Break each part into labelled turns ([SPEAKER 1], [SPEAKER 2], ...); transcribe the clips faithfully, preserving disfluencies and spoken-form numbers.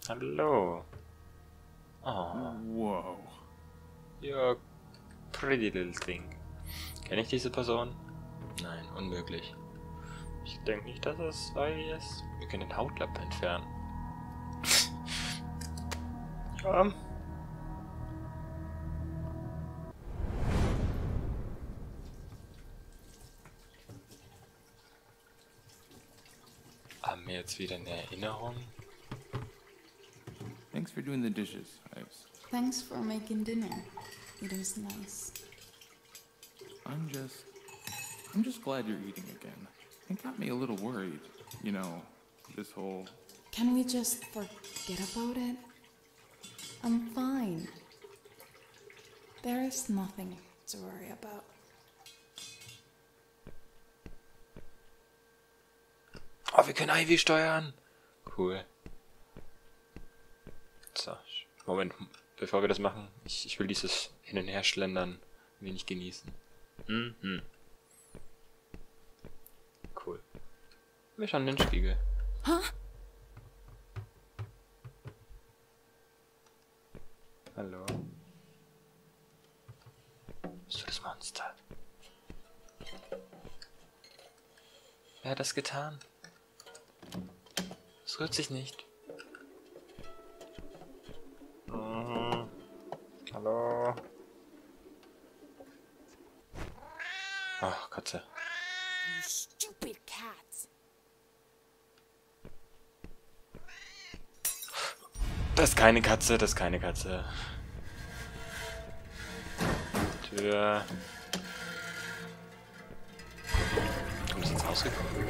[SPEAKER 1] Hallo. Oh.
[SPEAKER 2] Wow.
[SPEAKER 1] You're a pretty little thing. Kenne ich diese Person? Nein, unmöglich. Ich denke nicht, dass es weil ist. Wir können den Hautlappen entfernen. Ja. Haben wir jetzt wieder eine Erinnerung?
[SPEAKER 2] Thanks for doing the dishes, Ives.
[SPEAKER 3] Thanks for making dinner. It was nice.
[SPEAKER 2] I'm just... I'm just glad you're eating again. It got me a little worried. You know, this whole...
[SPEAKER 3] Can we just forget about it? I'm fine. There is nothing to worry about.
[SPEAKER 1] Oh, wir können Ivy steuern. Cool. So, Moment, bevor wir das machen, ich, ich will dieses Hin- und Herschlendern ein wenig genießen. Mhm. Cool. Wir schauen in den Spiegel.
[SPEAKER 3] Huh?
[SPEAKER 1] Hallo. Bist du das Monster? Wer hat das getan? Es rührt sich nicht. Mhm. Hallo. Ach, Katze.
[SPEAKER 4] You stupid cats.
[SPEAKER 1] Das ist keine Katze, das ist keine Katze. Tür. Kommt das ins Haus gekommen?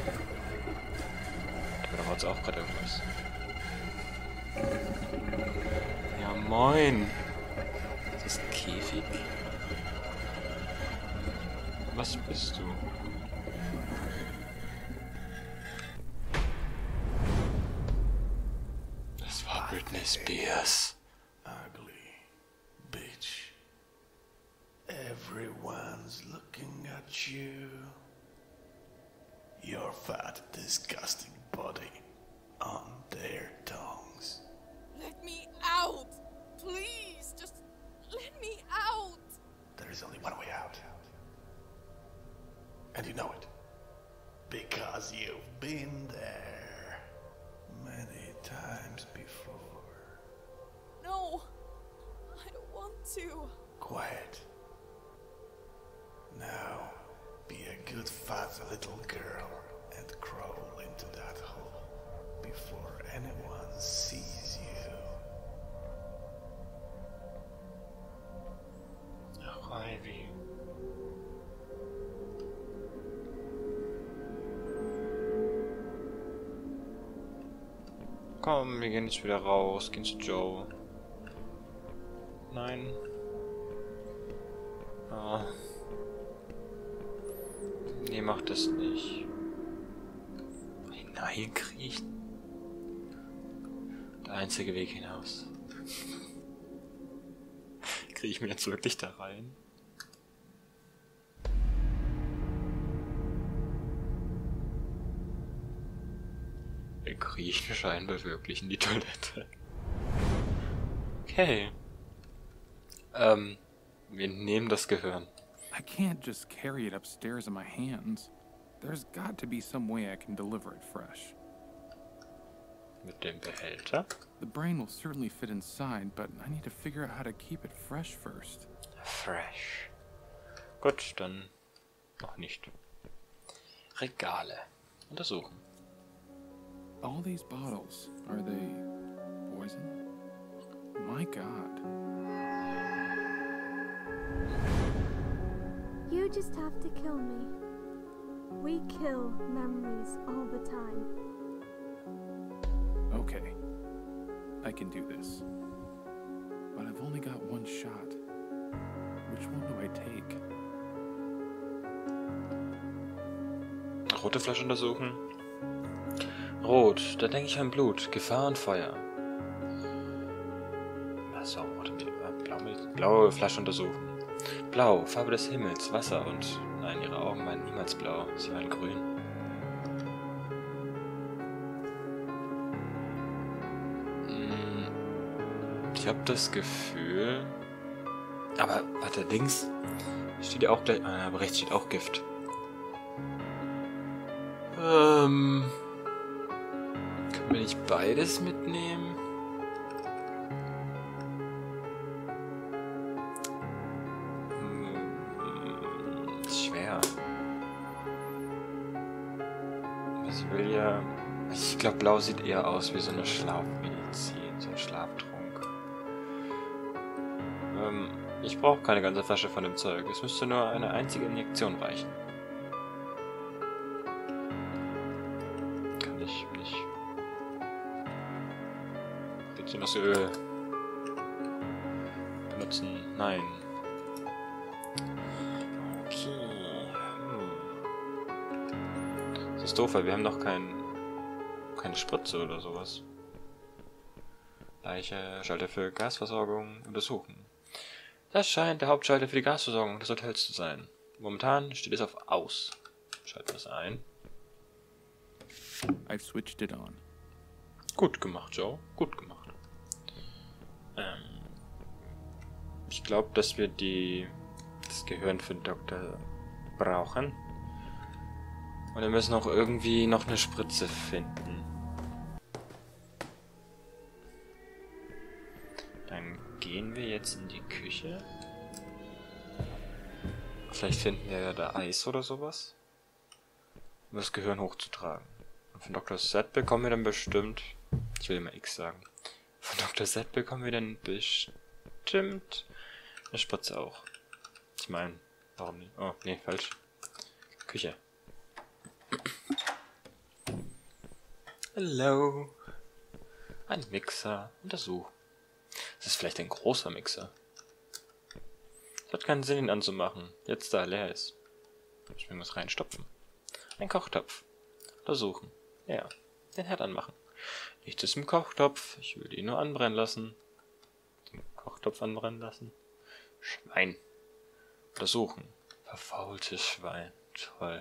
[SPEAKER 1] Da war jetzt auch gerade irgendwas. Ja, moin. Das ist ein Käfig. Was bist du? Das war Britney Spears.
[SPEAKER 5] Ugly bitch. Everyone's looking at you. Your fat, disgusting body on their tongues.
[SPEAKER 4] Let me out! Please, just let me out!
[SPEAKER 5] There is only one way out. And you know it. Because you've been there many times before.
[SPEAKER 4] No! I don't want to.
[SPEAKER 5] Quiet. Now, be a good fat little girl and crawl into that hole before anyone sees you.
[SPEAKER 1] Ach, Ivy. Komm, wir gehen jetzt wieder raus, gehen zu Joe. Nein. Ah. Nee, mach das nicht. Hineinkriechen. Der einzige Weg hinaus. Kriege ich mir jetzt wirklich da rein? Wir kriechen scheinbar wirklich in die Toilette. Okay. Ähm, wir nehmen das Gehirn.
[SPEAKER 2] I can't just carry it upstairs in my hands. There's got to be some way I can deliver it fresh.
[SPEAKER 1] Mit dem Behälter.
[SPEAKER 2] The brain will certainly fit inside, but I need to figure out how to keep it fresh first.
[SPEAKER 1] Fresh. Gut, dann noch nicht. Regale. Untersuchen.
[SPEAKER 2] All these bottles, are they poison? My God.
[SPEAKER 6] You just have to kill me. We kill memories all the time.
[SPEAKER 2] Okay. I can do this. But I've only got one shot. Which one do I take?
[SPEAKER 1] Rote Flasche untersuchen. Rot, da denke ich an Blut, Gefahr und Feuer. Was auch rote Milch, blaue, blaue Flasche untersuchen. Blau, Farbe des Himmels, Wasser und... Nein, ihre Augen waren niemals blau, sie waren grün. Hm. Und ich habe das Gefühl... Aber, warte, links steht ja auch gleich... Ah, aber rechts steht auch Gift. Ähm... Können wir nicht beides mitnehmen? Hm, ist schwer. Ich will ja... Ich glaube, blau sieht eher aus wie so eine Schlafmedizin, so ein Schlaftrunk. Ähm, ich brauche keine ganze Flasche von dem Zeug. Es müsste nur eine einzige Injektion reichen. Kann ich nicht... Rizinusöl benutzen? Nein. Okay. Hm. Das ist doof, weil wir haben noch kein, keine Spritze oder sowas. Leiche, Schalter für Gasversorgung untersuchen. Das scheint der Hauptschalter für die Gasversorgung des Hotels zu sein. Momentan steht es auf Aus. Schalten wir es ein.
[SPEAKER 2] I've switched it on.
[SPEAKER 1] Gut gemacht, Joe. Gut gemacht. Ähm, ich glaube, dass wir die das Gehirn für den Doktor brauchen. Und wir müssen auch irgendwie noch eine Spritze finden. Dann gehen wir jetzt in die Küche. Vielleicht finden wir ja da Eis oder sowas. Um das Gehirn hochzutragen. Und von Doktor Z bekommen wir dann bestimmt... Ich will immer X sagen. Von Doktor Z bekommen wir dann bestimmt eine Spritze auch. Ich meine, warum nicht? Oh, nee, falsch. Küche. Hallo. Ein Mixer. Untersuch. Das ist vielleicht ein großer Mixer. Es hat keinen Sinn, ihn anzumachen. Jetzt da er leer ist. Muss ich mir was reinstopfen. Ein Kochtopf. Untersuchen. Ja. Den Herd anmachen. Nichts ist im Kochtopf. Ich würde ihn nur anbrennen lassen. Den Kochtopf anbrennen lassen. Schwein. Untersuchen. Verfaultes Schwein. Toll.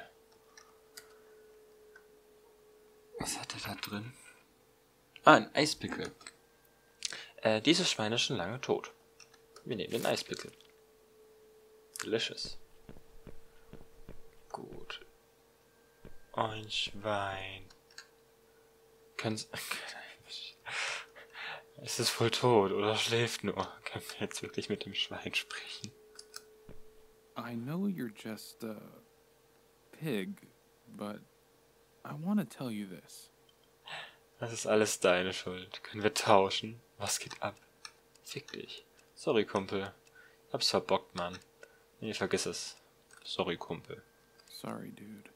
[SPEAKER 1] Was hat er da drin? Ah, ein Eispickel. Äh, dieses Schwein ist schon lange tot. Wir nehmen den Eispickel. Delicious. Gut. Ein Schwein. Kann's... Es ist wohl tot oder schläft nur. Können wir jetzt wirklich mit dem Schwein sprechen?
[SPEAKER 2] I know you're just a pig, but I want to tell you this.
[SPEAKER 1] Das ist alles deine Schuld. Können wir tauschen? Was geht ab? Fick dich. Sorry, Kumpel. Hab's verbockt, Mann. Nee, vergiss es. Sorry, Kumpel.
[SPEAKER 2] Sorry, dude.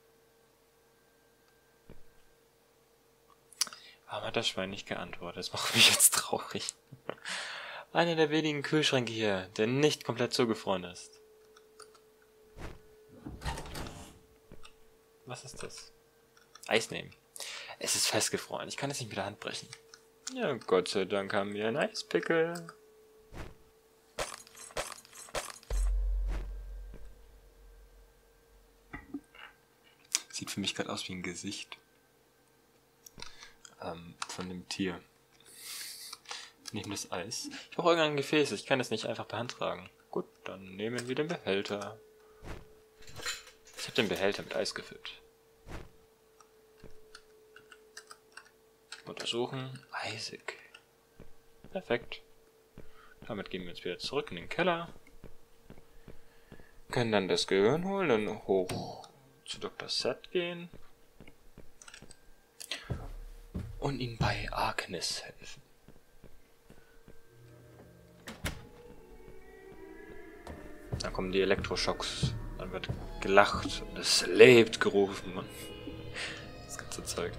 [SPEAKER 1] Warum hat das Schwein nicht geantwortet? Das macht mich jetzt traurig. Einer der wenigen Kühlschränke hier, der nicht komplett zugefroren ist. Was ist das? Eis nehmen. Es ist festgefroren. Ich kann es nicht mit der Hand brechen. Ja, Gott sei Dank haben wir einen Eispickel. Sieht für mich gerade aus wie ein Gesicht. Ähm, von dem Tier. Nehmen das Eis. Ich brauche irgendein Gefäß. Ich kann es nicht einfach beantragen. Gut, dann nehmen wir den Behälter. Ich habe den Behälter mit Eis gefüllt. Untersuchen. Eisig. Perfekt. Damit gehen wir jetzt wieder zurück in den Keller. Können dann das Gehirn holen und hoch zu Doktor Z gehen. Und ihm bei Agnes helfen. Dann kommen die Elektroschocks. Dann wird gelacht und es lebt gerufen. Und das ganze Zeug.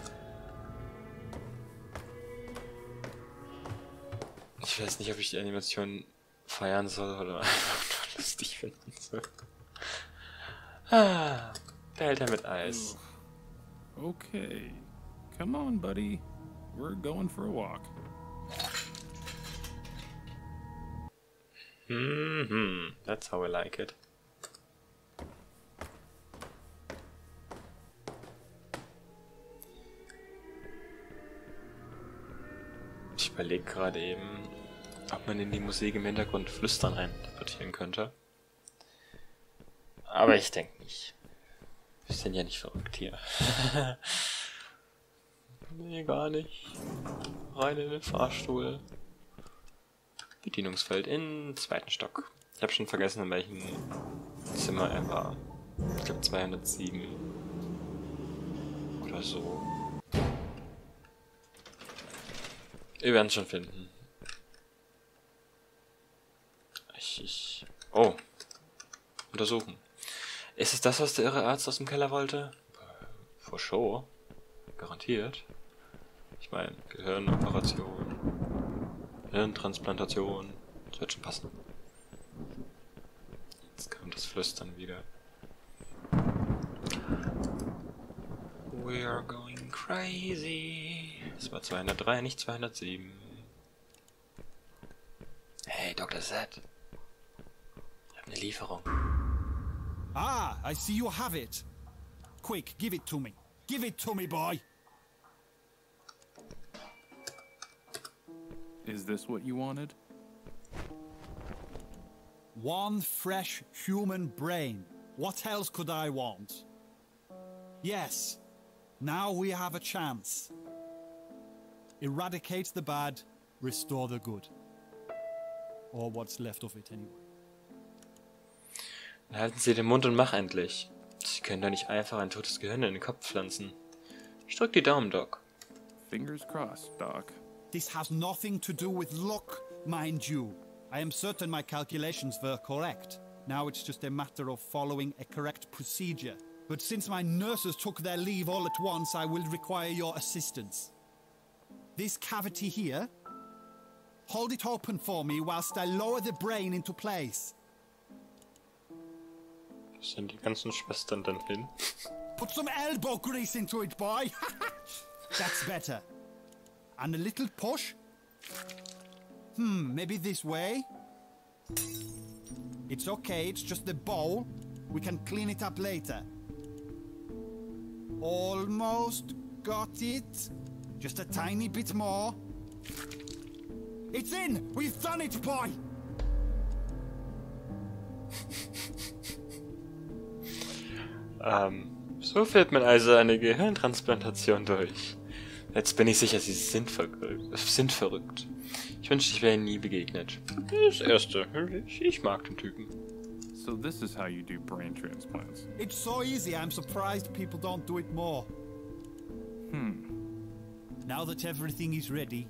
[SPEAKER 1] Ich weiß nicht, ob ich die Animation feiern soll oder einfach nur lustig finden soll. Ah, Behälter mit Eis.
[SPEAKER 2] Okay. Come on, buddy. We're going for a walk.
[SPEAKER 1] Mm-hmm. That's how I like it. Ich überlege gerade eben, ob man in die Musik im Hintergrund Flüstern eininterpretieren könnte. Aber ich denke nicht. Wir sind ja nicht verrückt hier. Nee, gar nicht. Rein in den Fahrstuhl. Bedienungsfeld in zweiten Stock. Ich habe schon vergessen, in welchem Zimmer er war. Ich glaube zweihundertsieben. Oder so. Wir werden es schon finden. Ich, ich... Oh. Untersuchen. Ist es das, was der irre Arzt aus dem Keller wollte? For sure. Garantiert. Ich meine, Gehirnoperation. Hirntransplantation. Das wird schon passen. Jetzt kommt das Flüstern wieder. We are going crazy. Das war zweihundertdrei, nicht zweihundertsieben. Hey, Doktor Z. Ich habe eine Lieferung.
[SPEAKER 7] Ah, I see you have it. Quick, give it to me. Give it to me, boy.
[SPEAKER 2] Is this what you wanted?
[SPEAKER 7] One fresh human brain. What else could I want? Yes, now we have a chance. Eradicate the bad, restore the good. Or what's left of it anyway.
[SPEAKER 1] Dann halten Sie den Mund und mach endlich. Sie können doch nicht einfach ein totes Gehirn in den Kopf pflanzen. Ich drück die Daumen, Doc.
[SPEAKER 2] Fingers crossed, Doc.
[SPEAKER 7] This has nothing to do with luck, mind you. I am certain my calculations were correct. Now it's just a matter of following a correct procedure. But since my nurses took their leave all at once, I will require your assistance. This cavity here, hold it open for me whilst I lower the brain into place.
[SPEAKER 1] Wo sind die ganzen Schwestern dann hin?
[SPEAKER 7] Put some elbow grease into it, boy. That's better. And a little push. Hmm, maybe this way. It's okay, it's just the bowl. We can clean it up later. Almost got it. Just a tiny bit more. It's in! We've done it, boy!
[SPEAKER 1] Ähm, so führt man also eine Gehirntransplantation durch. Jetzt bin ich sicher, sie sind verrückt. Sind verrückt. Ich wünschte, ich wäre ihnen nie begegnet. Das Erste. Ich, ich mag den Typen.
[SPEAKER 2] So this is how you do brain transplants.
[SPEAKER 7] It's so easy, I'm surprised people don't do it more.
[SPEAKER 2] Hmm.
[SPEAKER 7] Now that everything is ready,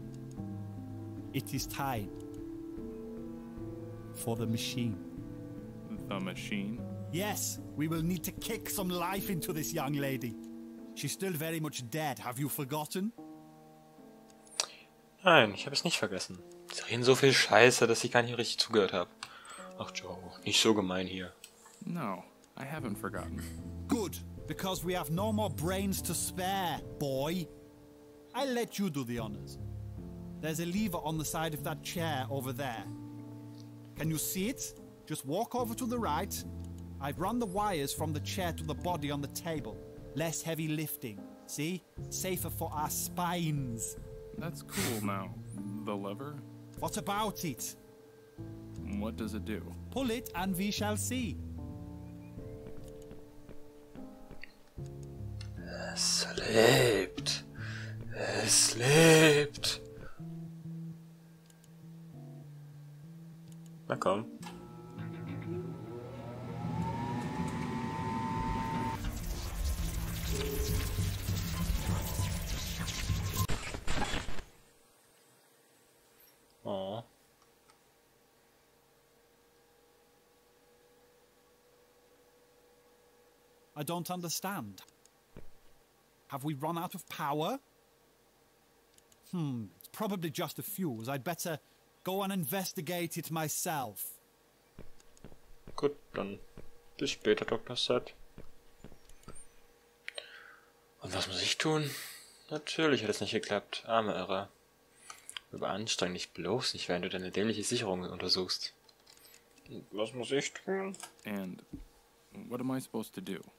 [SPEAKER 7] it is time for the machine.
[SPEAKER 2] The machine?
[SPEAKER 7] Yes, we will need to kick some life into this young lady. She's still very much dead, have you forgotten?
[SPEAKER 1] Nein, ich habe es nicht vergessen. Sie reden so viel Scheiße, dass ich gar nicht richtig zugehört habe. Ach Joe, nicht so gemein hier.
[SPEAKER 2] No, I haven't forgotten.
[SPEAKER 7] Good, because we have no more brains to spare, boy. I'll let you do the honors. There's a lever on the side of that chair over there. Can you see it? Just walk over to the right. I've run the wires from the chair to the body on the table. Less heavy lifting. See? Safer for our spines.
[SPEAKER 2] That's cool now. The lever?
[SPEAKER 7] What about it?
[SPEAKER 2] What does it do?
[SPEAKER 7] Pull it and we shall see.
[SPEAKER 1] Es lebt. Es lebt. Na komm. Oh.
[SPEAKER 7] I don't understand. Have we run out of power? Hmm, it's probably just a fuse. I'd better go and investigate it myself.
[SPEAKER 1] Gut, dann bis später, Doktor Z. Und was muss ich tun? Natürlich hat es nicht geklappt, arme Irre. Überanstreng dich bloß nicht, während du deine dämliche Sicherung untersuchst. Und was muss ich tun?
[SPEAKER 2] And what am I supposed to do?